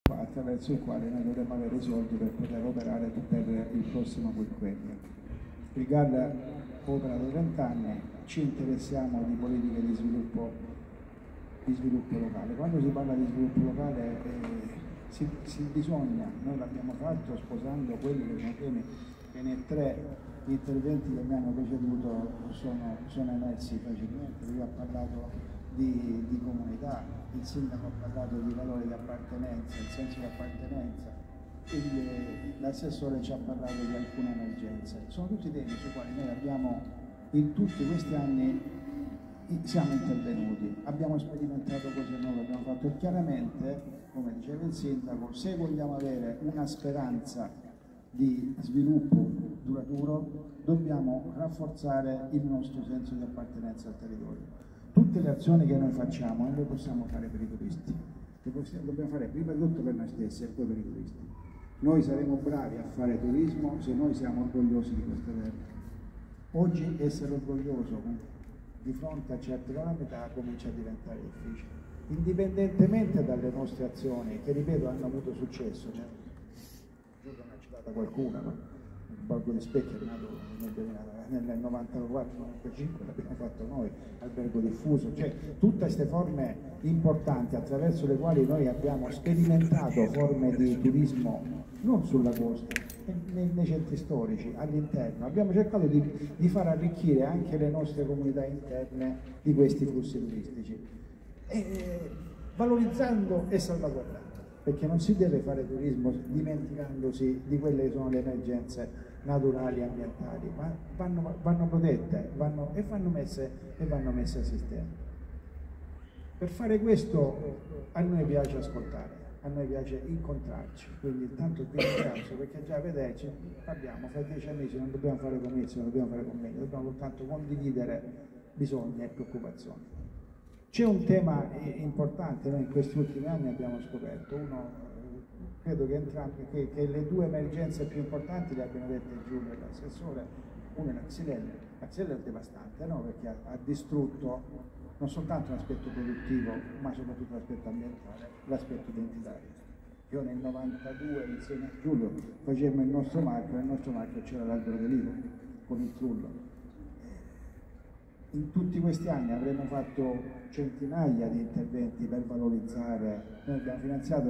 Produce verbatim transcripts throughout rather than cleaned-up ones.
attraverso il quale noi dovremmo avere i soldi per poter operare per il prossimo quinquennio. Il G A L opera da trenta anni, ci interessiamo di politiche di sviluppo, di sviluppo locale. Quando si parla di sviluppo locale eh, si, si bisogna, noi l'abbiamo fatto sposando quelli che sono temi che nei tre interventi che mi hanno preceduto sono, sono emersi facilmente. Lui ha parlato di, di comunità, il sindaco ha parlato di valore di appartenenza, il senso di appartenenza, l'assessore ci ha parlato di alcune emergenze. Sono tutti temi sui quali noi abbiamo in tutti questi anni siamo intervenuti, abbiamo sperimentato cose nuove, abbiamo fatto chiaramente, come diceva il sindaco, se vogliamo avere una speranza di sviluppo duraturo dobbiamo rafforzare il nostro senso di appartenenza al territorio. Tutte le azioni che noi facciamo non le possiamo fare per i turisti, le possiamo, dobbiamo fare prima di tutto per noi stessi e poi per i turisti. Noi saremo bravi a fare turismo se noi siamo orgogliosi di queste terre. Oggi essere orgoglioso di fronte a certe calamità comincia a diventare difficile, indipendentemente dalle nostre azioni, che ripeto hanno avuto successo. Cioè, giusto ne ha citata qualcuna, no? Il Borgo di Specchio è nato nel, nel novantaquattro novantacinque, l'abbiamo fatto noi, albergo diffuso, cioè tutte queste forme importanti attraverso le quali noi abbiamo sperimentato forme di turismo non sulla costa, nei, nei centri storici, all'interno. Abbiamo cercato di, di far arricchire anche le nostre comunità interne di questi flussi turistici, e, valorizzando e salvaguardando, perché non si deve fare turismo dimenticandosi di quelle che sono le emergenze naturali e ambientali, ma vanno, vanno protette vanno, e, vanno messe, e vanno messe a sistema. Per fare questo a noi piace ascoltare, a noi piace incontrarci, quindi intanto vi ringrazio perché già vederci abbiamo, fra dieci amici non dobbiamo fare comizi, non dobbiamo fare convegni, dobbiamo soltanto condividere bisogni e preoccupazioni. C'è un tema importante, noi in questi ultimi anni abbiamo scoperto, uno, credo che, entrambi, che, che le due emergenze più importanti le abbiano dette Giulio e l'assessore, una è la Xylella. La Xylella è devastante, no? Perché ha, ha distrutto non soltanto l'aspetto produttivo, ma soprattutto l'aspetto ambientale, l'aspetto identitario. Io nel novantadue insieme a Giulio facemmo il nostro marchio, nel nostro marchio c'era l'albero dell'Ivo con il trullo. In tutti questi anni avremmo fatto centinaia di interventi per valorizzare, noi abbiamo finanziato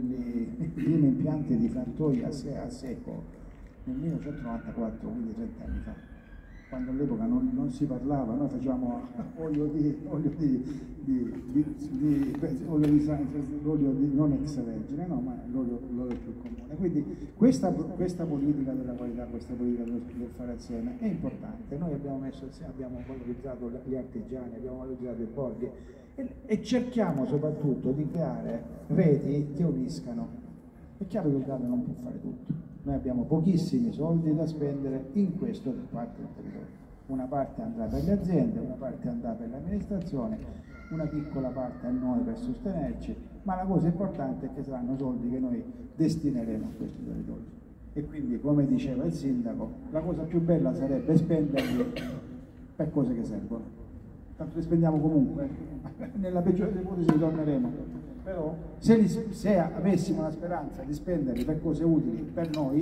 i primi impianti di frantoi a, se, a secco nel millenovecentonovantaquattro, quindi trenta anni fa, quando all'epoca non, non si parlava, noi facevamo olio di, olio di, di, di, di, olio di, olio di non extravergine, no, ma l'olio più comune. Quindi questa, questa politica della qualità, questa politica del, del fare assieme è importante. Noi abbiamo messo assieme, abbiamo valorizzato gli artigiani, abbiamo valorizzato i borghi e, e cerchiamo soprattutto di creare reti che uniscano. È chiaro che il G A L non può fare tutto. Noi abbiamo pochissimi soldi da spendere in questo parte del territorio. Una parte andrà per le aziende, una parte andrà per l'amministrazione, una piccola parte a noi per sostenerci, ma la cosa importante è che saranno soldi che noi destineremo a questo territorio. E quindi, come diceva il sindaco, la cosa più bella sarebbe spenderli per cose che servono. Tanto li spendiamo comunque, nella peggiore delle ipotesi ritorneremo. Però se, li, se avessimo la speranza di spenderli per cose utili per noi,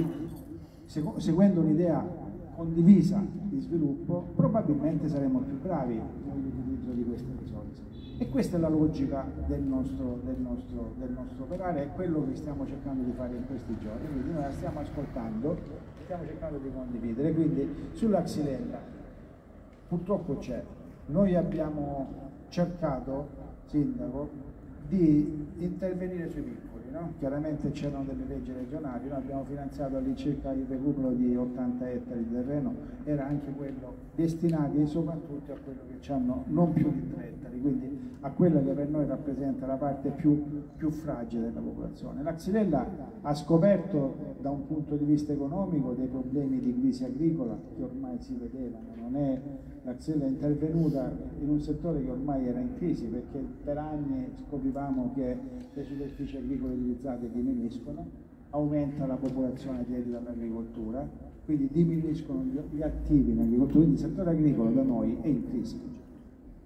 seguendo un'idea condivisa di sviluppo, probabilmente saremmo più bravi nell'utilizzo di queste risorse. E questa è la logica del nostro, del, nostro, del nostro operare, è quello che stiamo cercando di fare in questi giorni, quindi noi la stiamo ascoltando, stiamo cercando di condividere. Quindi sulla Xylella purtroppo c'è, noi abbiamo cercato, sindaco, di intervenire sui piccoli, no? Chiaramente c'erano delle leggi regionali, noi abbiamo finanziato all'incirca il recupero di ottanta ettari di terreno, era anche quello destinati soprattutto a quello che hanno non più di tre ettari, quindi a quella che per noi rappresenta la parte più, più fragile della popolazione. La Xylella ha scoperto da un punto di vista economico dei problemi di crisi agricola che ormai si vedevano, non è, la Xylella è intervenuta in un settore che ormai era in crisi perché per anni scoprivamo che le superfici agricole utilizzate diminuiscono, aumenta la popolazione dedita all'agricoltura, quindi diminuiscono gli attivi in agricoltura, quindi il settore agricolo da noi è in crisi.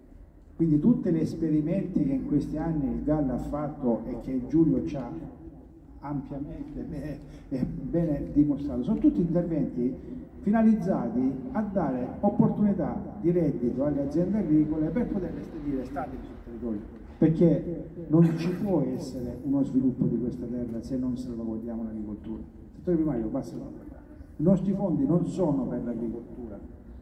Quindi tutti gli esperimenti che in questi anni il G A L ha fatto e che Giulio ci ha ampiamente bene, bene dimostrato. Sono tutti interventi finalizzati a dare opportunità di reddito alle aziende agricole per poterle stabilire stabili sul territorio, perché non ci può essere uno sviluppo di questa terra se non salvaguardiamo l'agricoltura. Il settore primario va salvaguardato. I nostri fondi non sono per l'agricoltura,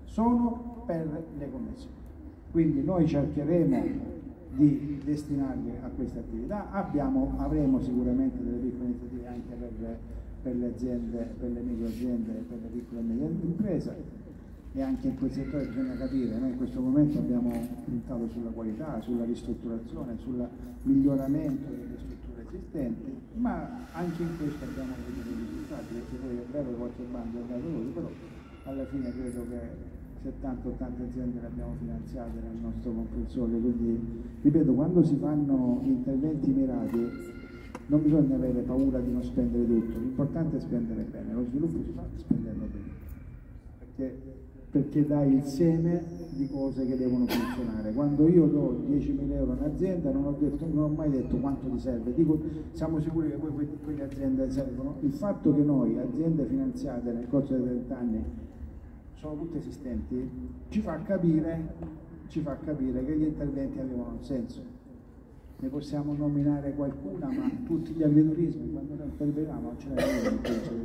sono per le connessioni. Quindi noi cercheremo di destinarli a queste attività. Abbiamo, avremo sicuramente delle piccole iniziative anche per, per le aziende, per le micro aziende, per le piccole e medie imprese, e anche in quel settore bisogna capire, noi in questo momento abbiamo puntato sulla qualità, sulla ristrutturazione, sul miglioramento delle strutture esistenti, ma anche in questo abbiamo avuto dei risultati, perché poi è vero che qualche bando è andato così, però alla fine credo che settanta ottanta aziende le abbiamo finanziate nel nostro comprensorio, quindi ripeto, quando si fanno interventi mirati non bisogna avere paura di non spendere tutto, l'importante è spendere bene, lo sviluppo si fa spendendo bene, perché, perché dai il seme di cose che devono funzionare. Quando io do diecimila euro a un'azienda non ho, detto, non ho mai detto quanto ti serve, dico siamo sicuri che poi quelle aziende servono. Il fatto che noi, aziende finanziate nel corso dei trenta anni, sono tutte esistenti, ci fa capire, ci fa capire che gli interventi avevano un senso. Ne possiamo nominare qualcuna, ma tutti gli agriturismi, quando noi interveniamo, non ce n'erano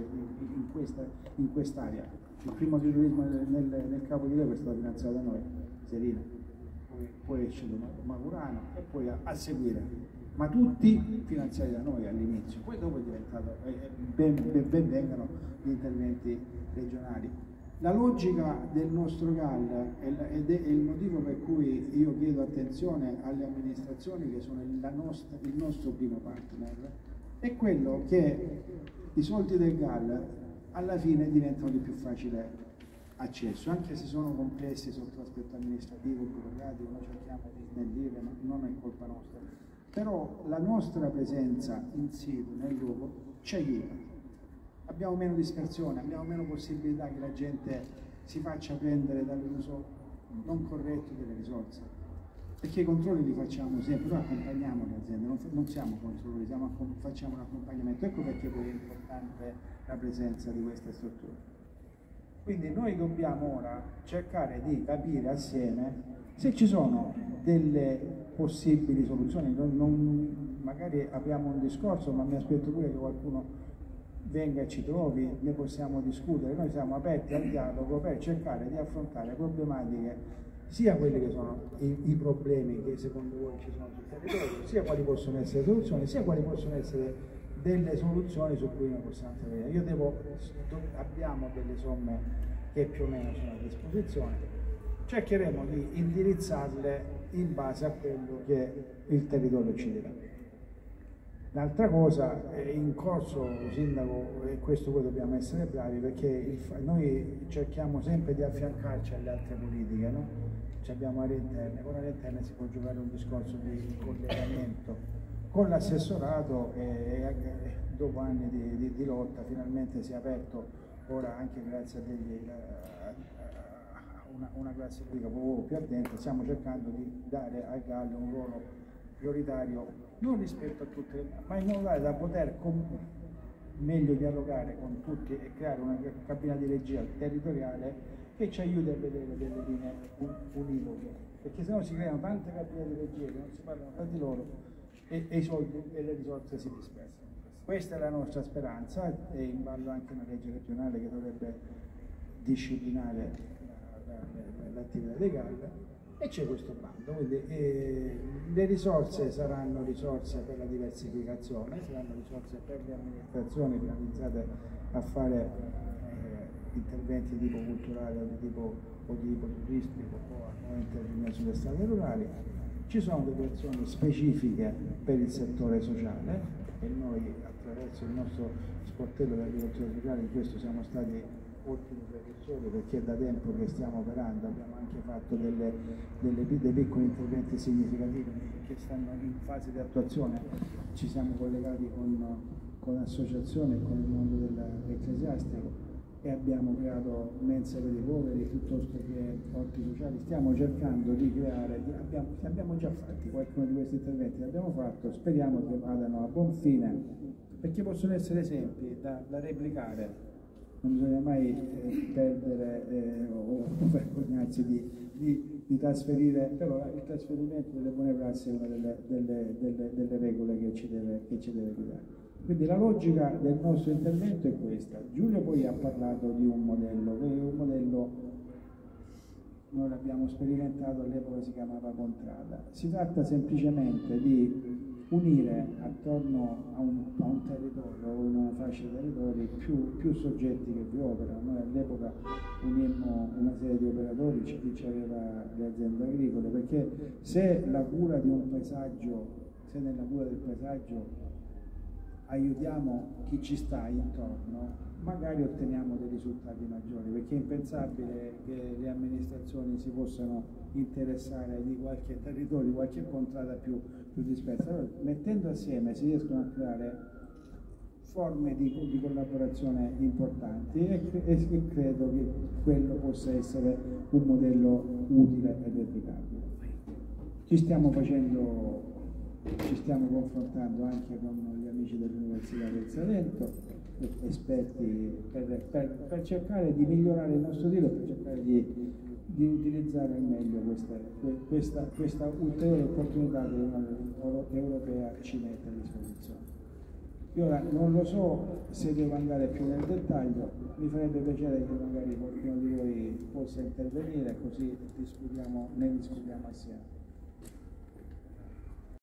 in, questa, in quest'area. Il primo agriturismo nel, nel, nel Capo di Leo è stato finanziato da noi, Serina, poi, poi è uscito Magurano e poi a, a seguire, ma tutti finanziati da noi all'inizio. Poi dopo è diventato, eh, ben, ben, ben vengano gli interventi regionali. La logica del nostro G A L ed è il motivo per cui io chiedo attenzione alle amministrazioni che sono la nostra, il nostro primo partner, è quello che i soldi del G A L alla fine diventano di più facile accesso, anche se sono complessi sotto l'aspetto amministrativo, burocratico, noi cerchiamo di snellire, ma non è colpa nostra. Però la nostra presenza in situ, nel luogo, ci aiuta. Abbiamo meno dispersione, abbiamo meno possibilità che la gente si faccia prendere dall'uso non corretto delle risorse, perché i controlli li facciamo sempre, noi accompagniamo le aziende, non, non siamo controllori, siamo, facciamo un accompagnamento, ecco perché poi è importante la presenza di queste strutture. Quindi noi dobbiamo ora cercare di capire assieme se ci sono delle possibili soluzioni, non, non, magari apriamo un discorso, ma mi aspetto pure che qualcuno venga e ci trovi, ne possiamo discutere, noi siamo aperti al dialogo per cercare di affrontare problematiche, sia quelli che sono i, i problemi che secondo voi ci sono sul territorio, sia quali possono essere soluzioni, sia quali possono essere delle soluzioni su cui noi possiamo intervenire. Io devo, abbiamo delle somme che più o meno sono a disposizione, cercheremo di indirizzarle in base a quello che il territorio ci dirà. L'altra cosa, è in corso, Sindaco, e questo poi dobbiamo essere bravi, perché il, noi cerchiamo sempre di affiancarci alle altre politiche, no? Ci abbiamo aree interne, con aree interne si può giocare un discorso di collegamento con l'assessorato e, e dopo anni di, di, di lotta finalmente si è aperto, ora anche grazie a, degli, a, a una, una classifica più attenta, stiamo cercando di dare al Gallo un ruolo prioritario non rispetto a tutte, ma in modo tale da poter meglio dialogare con tutti e creare una cabina di regia territoriale che ci aiuti a vedere delle linee univoche, perché sennò si creano tante cabine di regia che non si parlano tra di loro e, e i soldi e le risorse si dispersano. Questa è la nostra speranza e in ballo anche una legge regionale che dovrebbe disciplinare l'attività dei G A L. E c'è questo bando, quindi eh, le risorse saranno risorse per la diversificazione, saranno risorse per le amministrazioni finalizzate a fare eh, interventi di tipo culturale o di tipo, o di tipo turistico o a intervenire sulle strade rurali. Ci sono delle azioni specifiche per il settore sociale e noi attraverso il nostro sportello dell'agricoltura sociale in questo siamo stati ottimi precursori, perché è da tempo che stiamo operando, abbiamo anche fatto delle, delle, dei piccoli interventi significativi che stanno in fase di attuazione, ci siamo collegati con, con associazioni e con il mondo dell'ecclesiastico e abbiamo creato mense per i poveri piuttosto che orti sociali, stiamo cercando di creare, di, abbiamo, abbiamo già fatti qualcuno di questi interventi, li abbiamo fatto, speriamo che vadano a buon fine perché possono essere esempi da, da replicare. Non bisogna mai eh, perdere eh, o, o vergognarsi di, di, di trasferire, però il trasferimento delle buone prassi è una delle, delle, delle, delle regole che ci, deve, che ci deve guidare. Quindi la logica del nostro intervento è questa. Giulio poi ha parlato di un modello, che è un modello, noi l'abbiamo sperimentato, all'epoca si chiamava Contrada. Si tratta semplicemente di unire attorno a un, a un territorio o in una fascia di territori più, più soggetti che vi operano. Noi all'epoca unimmo una serie di operatori, chi ci aveva le aziende agricole, perché se la cura di un paesaggio, se nella cura del paesaggio aiutiamo chi ci sta intorno, magari otteniamo dei risultati maggiori, perché è impensabile che le amministrazioni si possano interessare di qualche territorio, di qualche contrada più, più dispersa. Allora, mettendo assieme si riescono a creare forme di, di collaborazione importanti e, e, e credo che quello possa essere un modello utile ed applicabile. Ci stiamo facendo, ci stiamo confrontando anche con gli amici dell'Università del Salento, esperti per, per, per cercare di migliorare il nostro tiro, per cercare di, di utilizzare al meglio questa, questa, questa ulteriore opportunità che l'Unione Europea ci mette a disposizione. Io ora non lo so se devo andare più nel dettaglio, mi farebbe piacere che magari qualcuno di voi possa intervenire, così discutiamo, ne discutiamo assieme.